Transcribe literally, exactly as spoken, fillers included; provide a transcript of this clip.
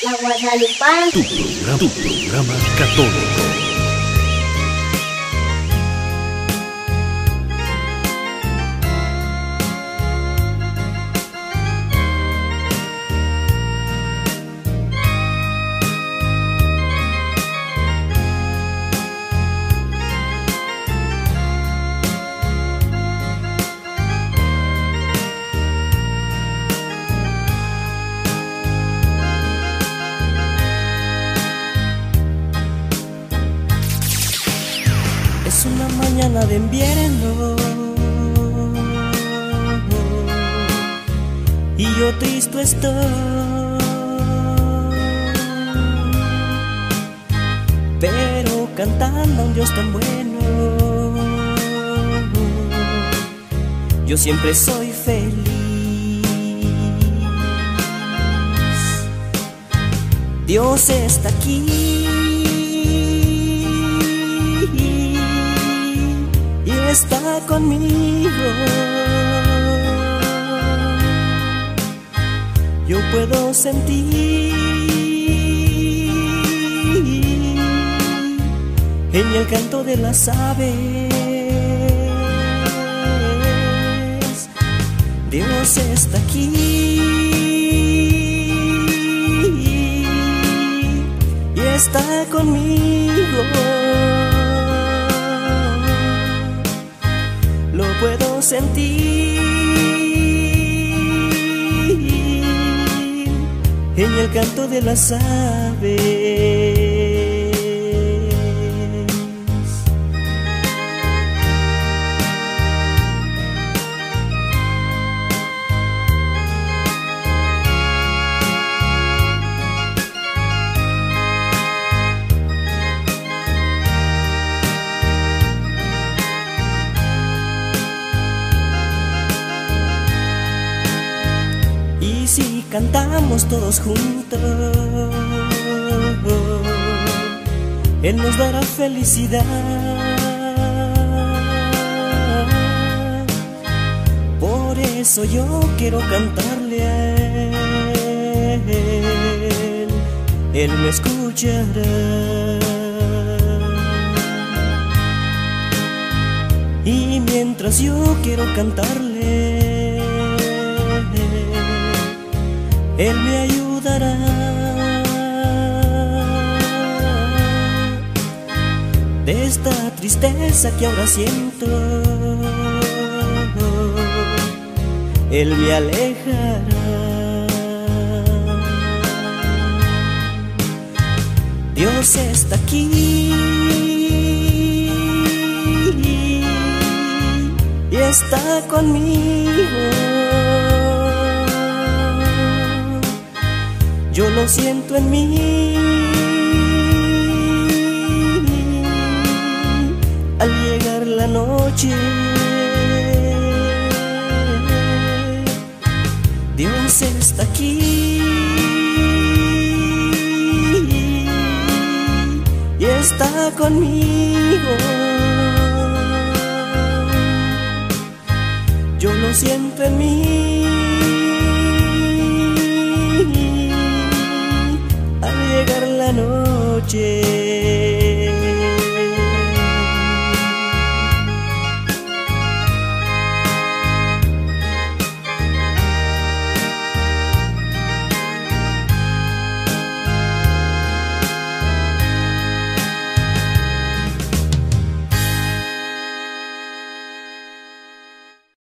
La Guadalupana. Tu programa, tu programa católico. Es una mañana de invierno y yo triste estoy, pero cantando a un Dios tan bueno, yo siempre soy feliz. Dios está aquí está conmigo, yo puedo sentir en el canto de las aves, Dios está aquí y está conmigo. Lo puedo sentir en el canto de las aves. Y si cantamos todos juntos, Él nos dará felicidad. Por eso yo quiero cantarle a Él, Él me escuchará. Y mientras yo quiero cantarle, Él me ayudará. De esta tristeza que ahora siento, Él me alejará. Dios está aquí y está conmigo. Yo lo siento en mí al llegar la noche. Dios está aquí y está conmigo. Yo lo siento en mí